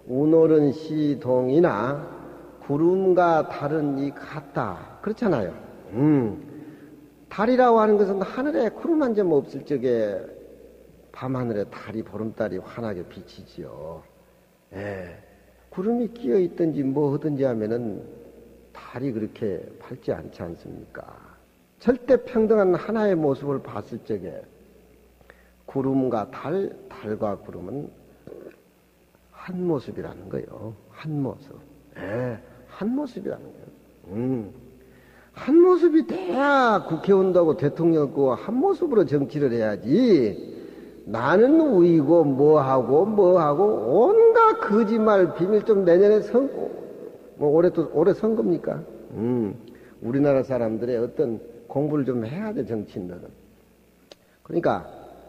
운오른 시동이나 구름과 달은 이 같다. 그렇잖아요. 달이라고 하는 것은 하늘에 구름 한 점 없을 적에 밤하늘에 달이 보름달이 환하게 비치지요. 예. 구름이 끼어 있든지 뭐 하든지 하면은 달이 그렇게 밝지 않지 않습니까? 절대 평등한 하나의 모습을 봤을 적에 구름과 달과 구름은 한 모습이라는 거예요. 한 모습. 예, 한 모습이라는 거예요. 한 모습이 돼야 국회의원도 대통령도 한 모습으로 정치를 해야지. 나는 우이고 뭐하고 온갖 거짓말 비밀 좀 내년에 올해 선거입니까? 우리나라 사람들의 어떤 공부를 좀 해야 돼, 정치인들은. 그러니까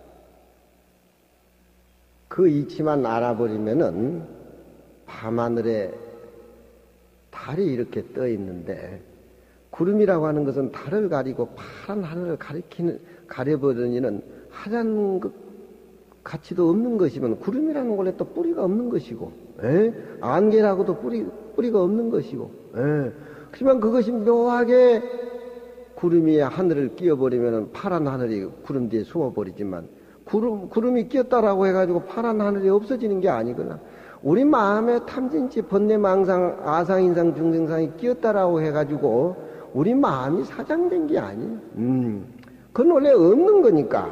그 이치만 알아버리면은 밤하늘에 달이 이렇게 떠 있는데, 구름이라고 하는 것은 달을 가리고 파란 하늘을 가려버리는 하얀 가치도 없는 것이면, 구름이라는 원래 또 뿌리가 없는 것이고, 안개라고도 뿌리가 없는 것이고, 하지만 그것이 묘하게 구름이 하늘을 끼워버리면 파란 하늘이 구름 뒤에 숨어버리지만, 구름이 끼었다라고 해가지고 파란 하늘이 없어지는 게 아니거나, 우리 마음에 탐진치, 번뇌망상, 아상인상, 중생상이 끼었다라고 해가지고 우리 마음이 사장된 게 아니에요. 그건 원래 없는 거니까.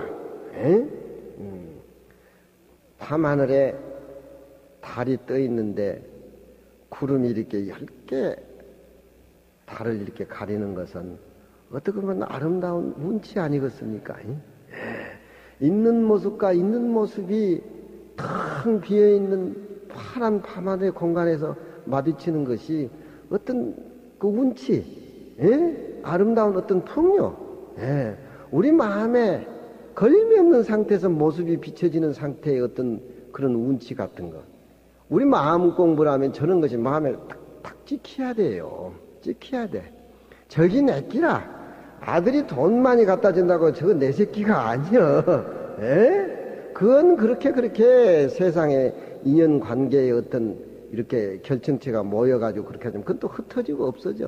밤하늘에 달이 떠 있는데 구름이 이렇게 얇게 달을 이렇게 가리는 것은 어떻게 보면 아름다운 운치 아니겠습니까? 있는 모습과 있는 모습이 텅 비어있는 파란 밤하늘의 공간에서 마주치는 것이 어떤 그 운치, 아름다운 어떤 풍요, 우리 마음에 걸림이 없는 상태에서 모습이 비춰지는 상태의 어떤 그런 운치 같은 것. 우리 마음 공부를 하면 저런 것이 마음에 탁 찍혀야 돼요. 찍혀야 돼. 저기 내 끼라. 아들이 돈 많이 갖다 준다고 저거 내 새끼가 아니여. 그건 그렇게 세상에 인연 관계의 어떤 이렇게 결정체가 모여가지고 그렇게 하면 그건 또 흩어지고 없어져.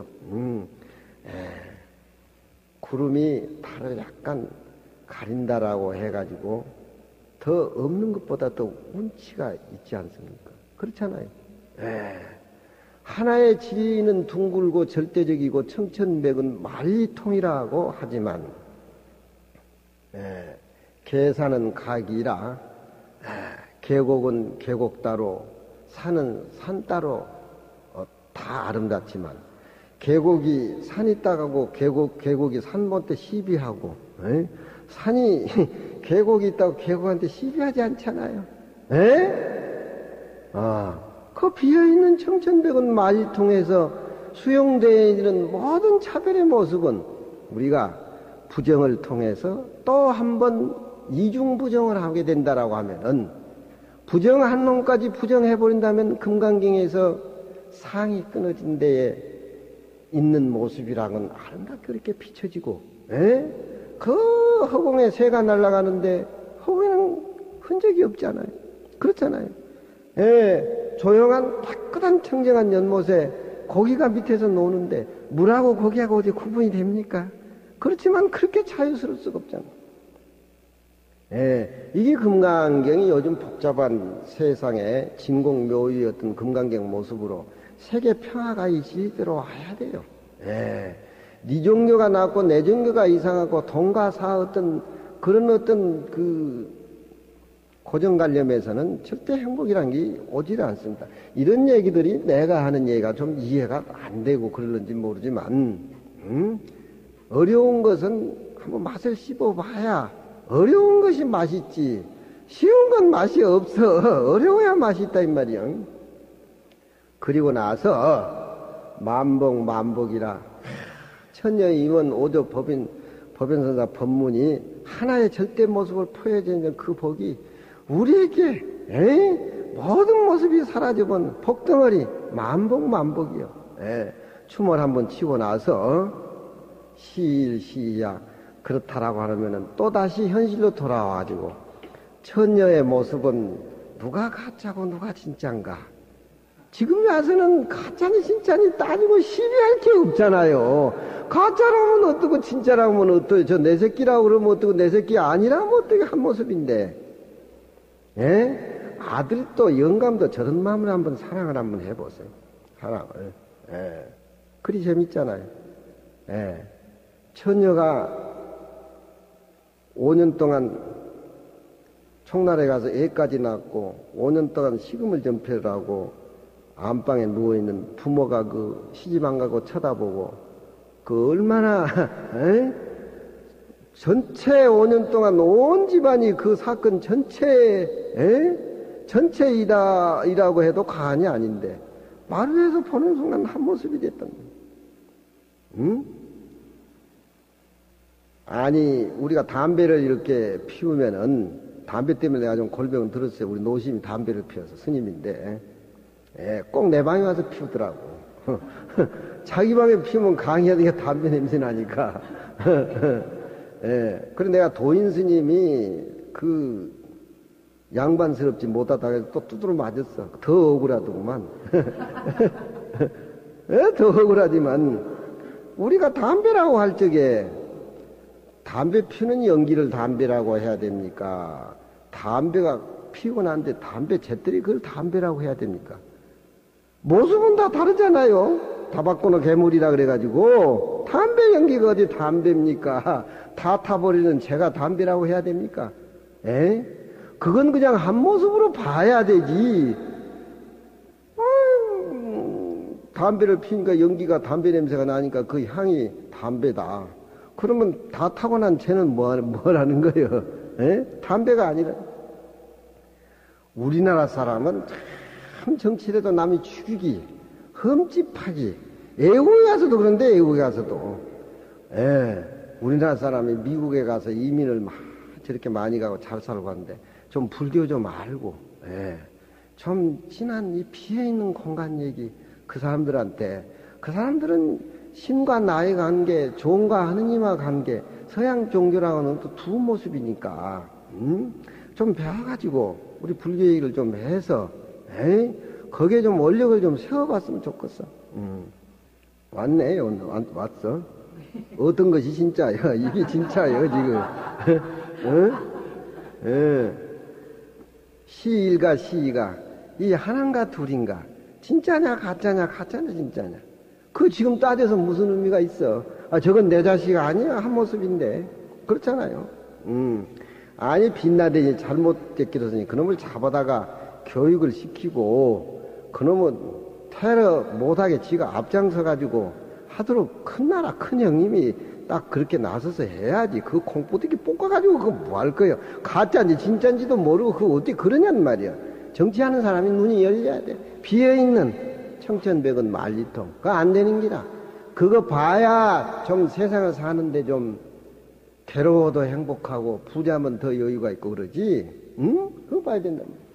구름이 달을 약간 가린다라고 해가지고 더 없는 것보다 더 운치가 있지 않습니까? 그렇잖아요. 하나의 지리는 둥글고 절대적이고 청천백은 만리통이라고 하지만 계산은 각이라 계곡은 계곡 따로 산은 산 따로 다 아름답지만 계곡이 산 있다고 계곡이 산한테 시비하고 산이 계곡이 있다고 계곡한테 시비하지 않잖아요. 그 비어있는 청천백은 만리통에서 수용되어 있는 모든 차별의 모습은 우리가 부정을 통해서 또 한 번 이중부정을 하게 된다라고 하면은, 부정 한 놈까지 부정해버린다면 금강경에서 상이 끊어진 데에 있는 모습이랑은 아름답게 그렇게 비춰지고, 그 허공에 새가 날아가는데 허공에는 흔적이 없잖아요. 그렇잖아요. 조용한 깨끗한 청정한 연못에 고기가 밑에서 노는데 물하고 고기하고 어디 구분이 됩니까? 그렇지만 그렇게 자유스러울 수가 없잖아요. 이게 금강경이 요즘 복잡한 세상에 진공묘의 어떤 금강경 모습으로 세계 평화가 이 시대로 와야 돼요. 네 종교가 낫고 내 종교가 이상하고 돈과 사 어떤 그런 어떤 그 고정관념에서는 절대 행복이란 게 오지를 않습니다. 이런 얘기들이 내가 하는 얘기가 좀 이해가 안 되고 그러는지 모르지만, 어려운 것은 한번 맛을 씹어봐야 어려운 것이 맛있지, 쉬운 건 맛이 없어. 어려워야 맛이 있다 이 말이야. 그리고 나서 만복이라 천녀임원 오조 법인선사 법문이 하나의 절대 모습을 보여주는 그 복이 우리에게 모든 모습이 사라져본 복덩어리 만복이요. 춤을 한번 치고 나서 시야 그렇다라고 하면은 또다시 현실로 돌아와가지고 천녀의 모습은 누가 가짜고 누가 진짠가, 지금 와서는 가짜니 진짜니 따지고 시비할 게 없잖아요. 가짜라면 어떻고 진짜라면 어떠요? 저 내 새끼라고 그러면 어떻고 내 새끼 아니라면 어떻게 한 모습인데. 예? 아들도 영감도 저런 마음을 한번 사랑을 한번 해보세요. 사랑을. 예. 그리 재밌잖아요. 예. 처녀가 5년 동안 청나라에 가서 애까지 낳고 5년 동안 식음을 전폐를 하고 안방에 누워있는 부모가 그 시집 안 가고 쳐다보고 그 얼마나 전체 5년 동안 온 집안이 그 사건 전체이라고 해도 과언이 아닌데 마루에서 보는 순간 한 모습이 됐던 거예요. 응? 아니 우리가 담배를 이렇게 피우면은 담배 때문에 내가 좀 골병은 들었어요. 우리 노심이 담배를 피워서 스님인데 꼭 내 방에 와서 피우더라고. 자기 방에 피우면 강의해야 되니까 담배 냄새 나니까. 그래 내가 도인 스님이 그 양반스럽지 못하다가 해서 또 두드러 맞았어. 더 억울하더구만. 더 억울하지만 우리가 담배라고 할 적에 담배 피우는 연기를 담배라고 해야 됩니까? 담배가 피우고 난데 담배 재떨이 그걸 담배라고 해야 됩니까? 모습은 다 다르잖아요. 타바코는 괴물이라 그래가지고 담배 연기가 어디 담배입니까? 다 타버리는 제가 담배라고 해야 됩니까? 그건 그냥 한 모습으로 봐야 되지. 담배를 피니까 연기가 담배 냄새가 나니까 그 향이 담배다. 그러면 다 타고난 쟤는 뭐라는 거예요? 담배가 아니라. 우리나라 사람은 참 정치라도 남이 죽이기, 흠집하기, 애국에 가서도 그런데 애국에 가서도. 우리나라 사람이 미국에 가서 이민을 막 저렇게 많이 가고 잘 살고 하는데 좀 불교 좀 알고, 좀 진한 이 비어있는 공간 얘기 그 사람들한테 그 사람들은 신과 나의 관계, 종과 하느님과 관계, 서양 종교랑은 또 두 모습이니까, 좀 배워가지고, 우리 불교 얘기를 좀 해서, 거기에 좀 원력을 좀 세워봤으면 좋겠어. 왔네, 왔어. 어떤 것이 진짜야? 이게 진짜예요, 지금. 시일과 시이가, 이 하나인가 둘인가? 진짜냐, 가짜냐, 진짜냐? 그 지금 따져서 무슨 의미가 있어? 저건 내 자식 아니야? 한 모습인데. 그렇잖아요. 아니, 빛나더니 잘못됐기로서니 그놈을 잡아다가 교육을 시키고, 그놈은 테러 못하게 지가 앞장서가지고 하도록 큰 나라, 큰 형님이 딱 그렇게 나서서 해야지. 그 콩뿌듯이 볶아가지고 그거 뭐 할 거예요? 가짜인지 진짜인지도 모르고 그거 어떻게 그러냔 말이야. 정치하는 사람이 눈이 열려야 돼. 비어있는 청천백은 만리통. 그거 안 되는 기라. 그거 봐야 좀 세상을 사는데 좀 괴로워도 행복하고 부자면 더 여유가 있고 그러지. 응? 그거 봐야 된다.